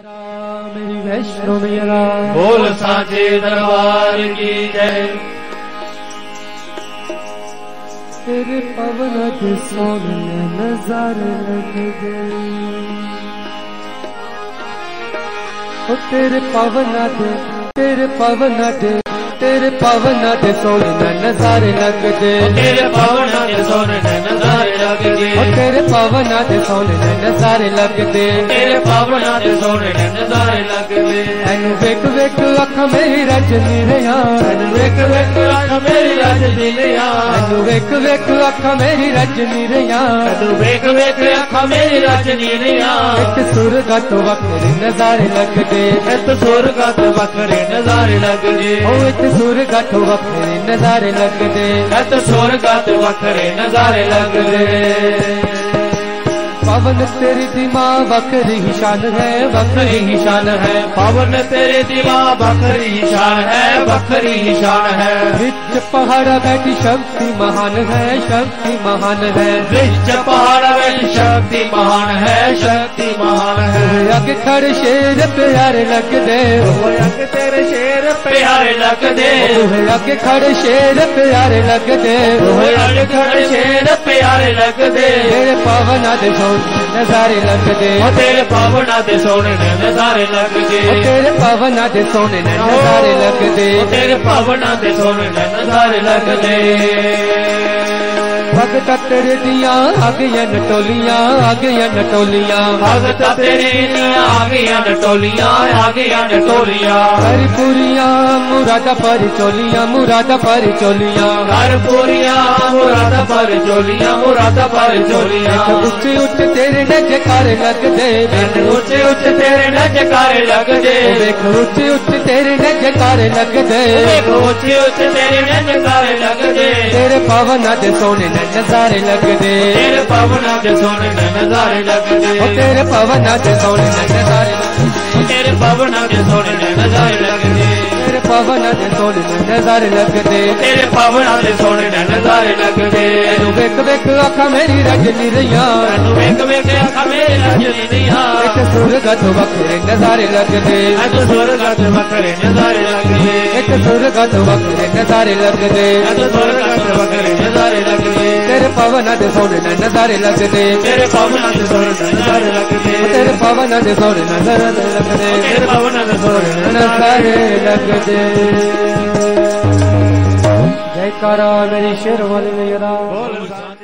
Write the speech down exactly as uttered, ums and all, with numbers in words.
मेरी वैष्णो मेरा बोल सांचे दरबार की जय। तेरे पवन के सोने नजारे लग गए, ओ तेरे पवन दे तेरे पवन दे तेरे पवन दे सोने नजारे लग गए, तेरे पवन के सोने नजारे लग गए, ओ तेरे पवन दे सोने नजारे लग गए, तेरे पवन के सोने नजारे लग गए। एनु वेख वेख अख मेरी रजनी रिया, एनु वेख वेख अख मेरी रजनी रिया, एनु वेख वेख अख मेरी रजनी रिया, एनु वेख वेख अख मेरी रजनी रिया। एक सुरगा तो वक्रे नजारे लग गए, एक सुरगा तो वक्रे नजारे लग गए, ओ एक सुरगा तो वक्रे नजारे लग गए, एक सुरगा तो वक्रे नजारे लग गए। पवन तेरी दिमा बकरी ही शान है, बकरी ही शान है, पवन तेरे दिवा बकरी शान है, बकरी शान है। विच पहाड़ बैठी शक्ति महान है, शक्ति महान है, विच पहाड़ बैठी शक्ति महान है, शक्ति महान है। अग खड़ शेर प्यारे लग दे, अग तेरे शेर प्यारे लग दे, अग खड़ शेर प्यारे लग दे, अग खड़ शेर प्यारे लग दे। तेरे पवन दे नजारे लग दे, तेरे पवन दे सोने नजारे लग दे, तेरे पवन दे सोने नजारे लग दे, तेरे पवन दे सोने नजारे लग दे। भगत तेरे दिया आ गया नटोलियां, आ गया नटोलियां, भगत तेरे दिया आ गया नटोलियां, आ गया नटोलियां। हरिपुरिया मुरादा पर चोलियां, मुरादा पर चोलियां, हरपुरिया मुरादा पर चोलियां, मुरादा पर चोलियां। ऊंचे ऊंचे तेरे नजकारे लग दे, ऊंचे ऊंचे तेरे नजकारे लग दे, देख ऊंचे ऊंचे तेरे नजकारे लग दे, ऊंचे ऊंचे तेरे नजकारे लग दे। तेरे पवन दे सोने नजारे लग दे, तेरे पवन दे सोने नजारे लग दे, ओ तेरे पवन दे सोने नजारे लग दे, तेरे पवन दे सोने नजारे लग दे, तेरे पवन दे सोने नजारे लग दे, तेरे पवन दे सोने नजारे लग दे। तू वेख वेख आँखा मेरी रजनी रिया, तू वेख वेख आँखा मेरी रजनी रिया। एक सुरगा तो वक्रे नजारे लग दे, एक सुरगा तो वक्रे नजारे लग दे, एक सुरगा तो वक्रे नजारे लग दे, एक सुरगा तो वक्रे नजारे लग दे। तेरे पवन दे सोने नजारे लग दे, तेरे पवन दे सोने नजारे लग दे, तेरे पवन दे सोने नजारे लग दे, तेरे पवन दे सोने नजारे लग दे। जयकारा मेरी शेर वाली मेरा।